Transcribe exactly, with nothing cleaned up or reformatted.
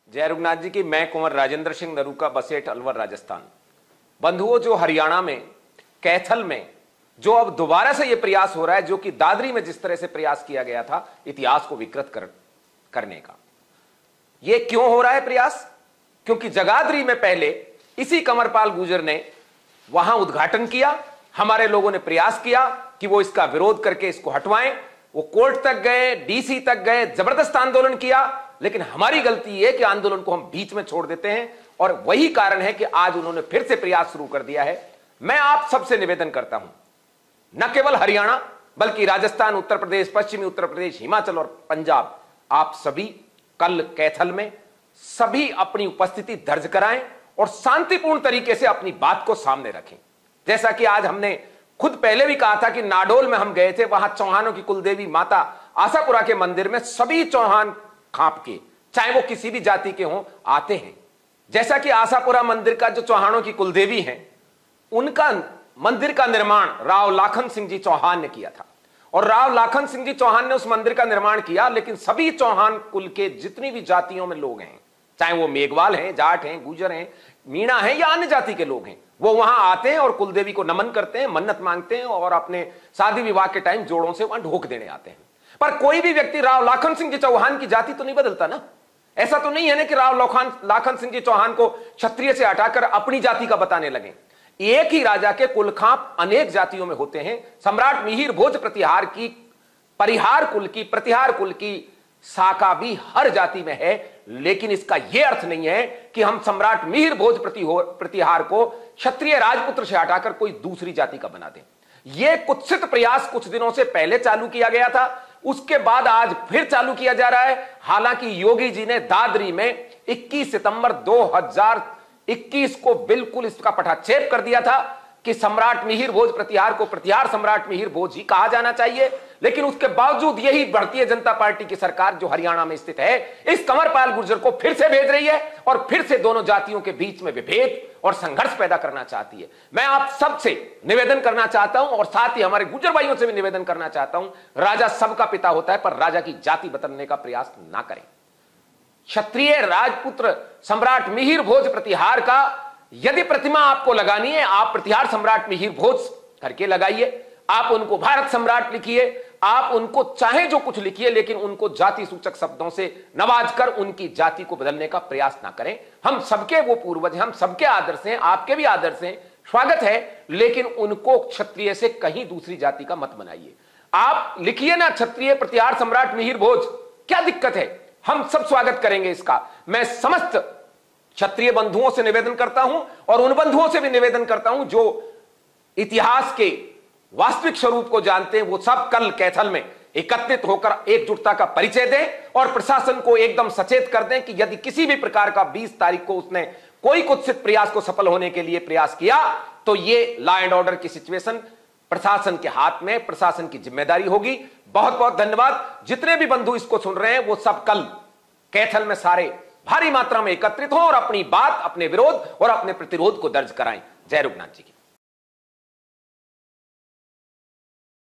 जय रघुनाथ जी की। मैं कुंवर राजेंद्र सिंह नरूका, बसेठ, अलवर, राजस्थान। बंधुओं, जो हरियाणा में कैथल में जो अब दोबारा से यह प्रयास हो रहा है, जो कि दादरी में जिस तरह से प्रयास किया गया था इतिहास को विकृत कर, करने का, यह क्यों हो रहा है प्रयास? क्योंकि जगाधरी में पहले इसी कंवरपाल गुर्जर ने वहां उद्घाटन किया, हमारे लोगों ने प्रयास किया कि वो इसका विरोध करके इसको हटवाएं। वो कोर्ट तक गए, डीसी तक गए, जबरदस्त आंदोलन किया, लेकिन हमारी गलती यह कि आंदोलन को हम बीच में छोड़ देते हैं और वही कारण है कि आज उन्होंने फिर से प्रयास शुरू कर दिया है। मैं आप सबसे निवेदन करता हूं, न केवल हरियाणा बल्कि राजस्थान, उत्तर प्रदेश, पश्चिमी उत्तर प्रदेश, हिमाचल और पंजाब, आप सभी कल कैथल में सभी अपनी उपस्थिति दर्ज कराएं और शांतिपूर्ण तरीके से अपनी बात को सामने रखें। जैसा कि आज हमने खुद पहले भी कहा था कि नाडोल में हम गए थे, वहां चौहानों की कुलदेवी माता आशापुरा के मंदिर में सभी चौहान खाप के, चाहे वो किसी भी जाति के हों, आते हैं। जैसा कि आशापुरा मंदिर का जो चौहानों की कुलदेवी है, उनका मंदिर का निर्माण राव लाखन सिंह जी चौहान ने किया था और राव लाखन सिंह जी चौहान ने उस मंदिर का निर्माण किया। लेकिन सभी चौहान कुल के जितनी भी जातियों में लोग हैं, चाहे वो मेघवाल हैं, जाट हैं, गुजर हैं, मीणा हैं या अन्य जाति के लोग हैं, वो वहां आते हैं और कुलदेवी को नमन करते हैं, मन्नत मांगते हैं और अपने शादी विवाह के टाइम जोड़ों से वहां ढोक देने आते हैं। पर कोई भी व्यक्ति राव लाखन सिंह जी चौहान की जाति तो नहीं बदलता ना। ऐसा तो नहीं है ना कि राव लाखन लाखन सिंह जी चौहान को क्षत्रिय से हटाकर अपनी जाति का बताने लगे। एक ही राजा के कुलखाप अनेक जातियों में होते हैं। सम्राट मिहिर भोज प्रतिहार की, परिहार कुल की, प्रतिहार कुल की शाखा भी हर जाति में है, लेकिन इसका यह अर्थ नहीं है कि हम सम्राट मिहिर भोज प्रतिहार को क्षत्रिय राजपुत्र से हटाकर कोई दूसरी जाति का बना दें। यह कुत्सित प्रयास कुछ दिनों से पहले चालू किया गया था, उसके बाद आज फिर चालू किया जा रहा है। हालांकि योगी जी ने दादरी में इक्कीस सितंबर दो हज़ार इक्कीस को बिल्कुल इसका पटाक्षेप कर दिया था कि सम्राट मिहिर भोज प्रतिहार को प्रतिहार सम्राट मिहिर भोज ही कहा जाना चाहिए। लेकिन उसके बावजूद यही भारतीय जनता पार्टी की सरकार जो हरियाणा में स्थित है, इस कंवरपाल गुर्जर को फिर से भेज रही है और फिर से दोनों जातियों के बीच में विभेद और संघर्ष पैदा करना चाहती है। मैं आप सबसे निवेदन करना चाहता हूं और साथ ही हमारे गुर्जर भाइयों से भी निवेदन करना चाहता हूं, राजा सबका पिता होता है, पर राजा की जाति बदलने का प्रयास ना करें। क्षत्रिय राजपुत्र सम्राट मिहिर भोज प्रतिहार का यदि प्रतिमा आपको लगानी है, आप प्रतिहार सम्राट मिहिर भोज करके लगाइए। आप उनको भारत सम्राट लिखिए, आप उनको चाहे जो कुछ लिखिए, लेकिन उनको जाति सूचक शब्दों से नवाजकर उनकी जाति को बदलने का प्रयास ना करें। हम सबके वो पूर्वज हैं, हम सबके आदर्श हैं, आपके भी आदर्श हैं, स्वागत है, लेकिन उनको क्षत्रिय से कहीं दूसरी जाति का मत बनाइए। आप लिखिए ना क्षत्रिय प्रतिहार सम्राट मिहिर भोज, क्या दिक्कत है? हम सब स्वागत करेंगे इसका। मैं समस्त क्षत्रिय बंधुओं से निवेदन करता हूं और उन बंधुओं से भी निवेदन करता हूं जो इतिहास के वास्तविक स्वरूप को जानते हैं, वो सब कल कैथल में एकत्रित होकर एकजुटता का परिचय दें और प्रशासन को एकदम सचेत कर दें कि यदि किसी भी प्रकार का बीस तारीख को उसने कोई कुत्सित प्रयास को सफल होने के लिए प्रयास किया, तो ये लॉ एंड ऑर्डर की सिचुएशन प्रशासन के हाथ में, प्रशासन की जिम्मेदारी होगी। बहुत बहुत धन्यवाद। जितने भी बंधु इसको सुन रहे हैं वो सब कल कैथल में सारे भारी मात्रा में एकत्रित हों और अपनी बात, अपने विरोध और अपने प्रतिरोध को दर्ज कराएं। जय रघुनाथ जी की।